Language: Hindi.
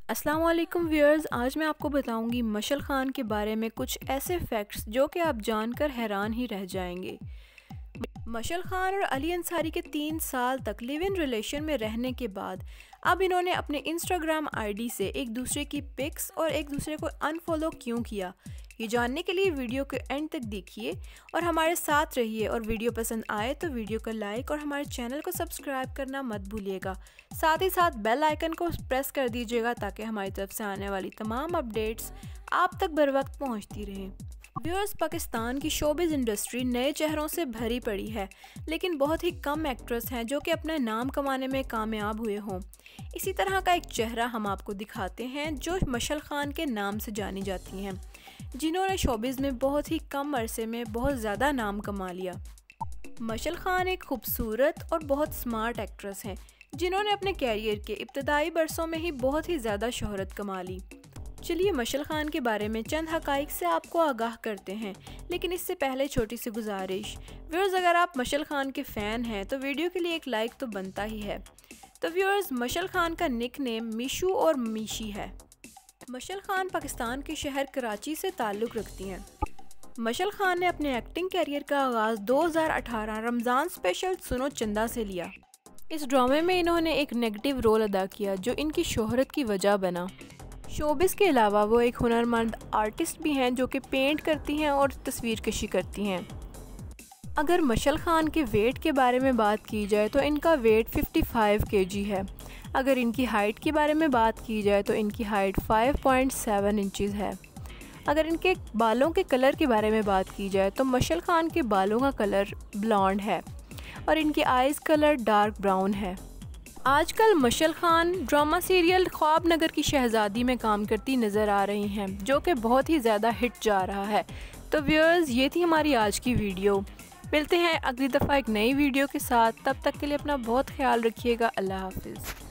अस्सलाम वालेकुम व्यूअर्स, आज मैं आपको बताऊंगी मशल खान के बारे में कुछ ऐसे फैक्ट्स जो कि आप जानकर हैरान ही रह जाएंगे। मशल खान और अली अंसारी के 3 साल तक लिव इन रिलेशन में रहने के बाद अब इन्होंने अपने इंस्टाग्राम आईडी से एक दूसरे की पिक्स और एक दूसरे को अनफॉलो क्यों किया, ये जानने के लिए वीडियो के एंड तक देखिए और हमारे साथ रहिए। और वीडियो पसंद आए तो वीडियो को लाइक और हमारे चैनल को सब्सक्राइब करना मत भूलिएगा। साथ ही साथ बेल आइकन को प्रेस कर दीजिएगा ताकि हमारी तरफ से आने वाली तमाम अपडेट्स आप तक बर वक्त पहुँचती रहें। व्यूअर्स, पाकिस्तान की शोबिज़ इंडस्ट्री नए चेहरों से भरी पड़ी है, लेकिन बहुत ही कम एक्ट्रेस हैं जो कि अपना नाम कमाने में कामयाब हुए हों। इसी तरह का एक चेहरा हम आपको दिखाते हैं जो मशल खान के नाम से जानी जाती हैं, जिन्होंने शोबिज़ में बहुत ही कम अरसे में बहुत ज़्यादा नाम कमा लिया। मशल खान एक खूबसूरत और बहुत स्मार्ट एक्ट्रेस हैं जिन्होंने अपने कैरियर के इब्तदाई बरसों में ही बहुत ही ज़्यादा शोहरत कमा ली। चलिए मशल खान के बारे में चंद हक़ाइक़ से आपको आगाह करते हैं, लेकिन इससे पहले छोटी सी गुजारिश। व्यूअर्स, अगर आप मशल खान के फ़ैन हैं तो वीडियो के लिए एक लाइक तो बनता ही है। तो व्यूअर्स, मशल खान का निक नेम मीशू और मीशी है। मशल खान पाकिस्तान के शहर कराची से ताल्लुक़ रखती हैं। मशल खान ने अपने एक्टिंग कैरियर का आगाज़ 2018 रमज़ान स्पेशल सुनो चंदा से लिया। इस ड्रामे में इन्होंने एक नेगेटिव रोल अदा किया जो इनकी शोहरत की वजह बना। शोबिस के अलावा वो एक हुनरमंद आर्टिस्ट भी हैं जो कि पेंट करती हैं और तस्वीर कशी करती हैं। अगर मशल खान के वेट के बारे में बात की जाए तो इनका वेट 55 kg है। अगर इनकी हाइट के बारे में बात की जाए तो इनकी हाइट 5.7 इंचज़ है। अगर इनके बालों के कलर के बारे में बात की जाए तो मशल खान के बालों का कलर ब्लॉन्ड है और इनकी आइज़ कलर डार्क ब्राउन है। आजकल मशल खान ड्रामा सीरियल ख्वाब नगर की शहज़ादी में काम करती नज़र आ रही हैं, जो कि बहुत ही ज़्यादा हिट जा रहा है। तो व्यूअर्स, ये थी हमारी आज की वीडियो। मिलते हैं अगली दफ़ा एक नई वीडियो के साथ। तब तक के लिए अपना बहुत ख्याल रखिएगा। अल्लाह हाफिज़।